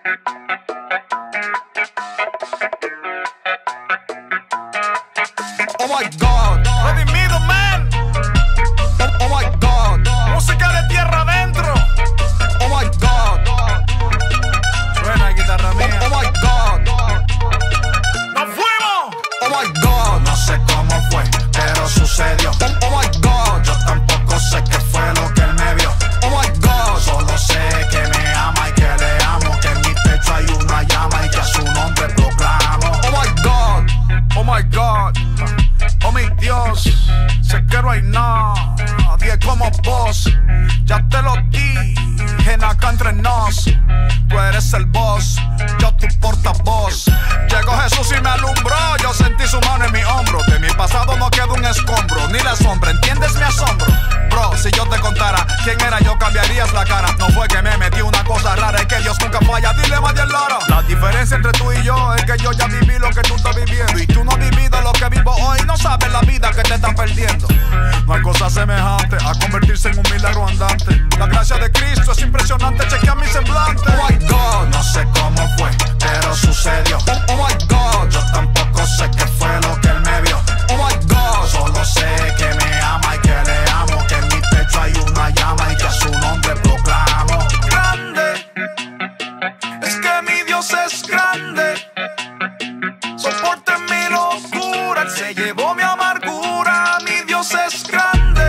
Oh my God, redimido, man. Oh my God, música de tierra adentro. Oh my God, suena guitarra mía. Oh my God, nos fuimos. Oh my God, no sé cómo fue, pero sucedió. Oh my God, yo tampoco sé qué fue lo que él me vio. Oh my God, solo sé que me ama y que le amo, que en mi pecho hay una llama y que a su nombre proclamo. Oh my God, oh my God. Oh mi Dios, sé que no hay nadie como vos. Ya te lo dije acá entre nos. Tú eres el boss, yo tu portavoz. Llegó Jesús y me alumbró. Yo sentí su mano en mi hombro. De mi pasado no queda un escombro, ni la sombra, ¿entiendes mi asombro? Bro, si yo te contara quién era yo, cambiarías la cara. No fue que me metí una cosa rara, es que Dios nunca falla. Dile más bien Lara. La diferencia entre tú y yo es que yo ya viví lo que tú estás viviendo y tú no has vivido lo que vivo hoy. No sabes la vida que te estás perdiendo. No hay cosa semejante a convertirse en un milagro andante. La gracia de Cristo es impresionante, chequea mi semblante. Oh my God, no sé cómo fue, pero sucedió. Oh my God, yo tampoco sé qué fue lo que él me vio. Oh my God, solo sé que me ama y que le amo, que en mi pecho hay una llama y que a su nombre proclamo. Grande, es que mi Dios es grande. Soporte mi locura, él se llevó mi amargura. Mi Dios es grande,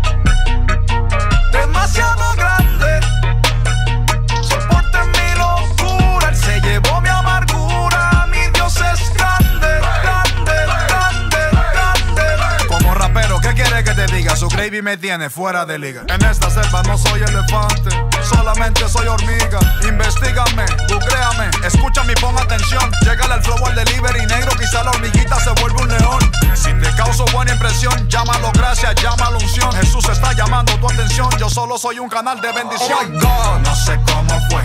demasiado grande. Soporte mi locura, él se llevó mi amargura. Mi Dios es grande, grande, grande, grande. Como rapero, ¿qué quiere que te diga? Su gravy me tiene fuera de liga. En esta selva no soy elefante, solamente soy hormiga. Investígame, googleame, escúchame y pon atención. Llegale al flow al delivery negro, quizá la hormiguita se vuelve un león. Si te causo buena impresión, llámalo gracia, llámalo unción. Jesús está llamando tu atención, yo solo soy un canal de bendición. Oh my God, no sé cómo fue,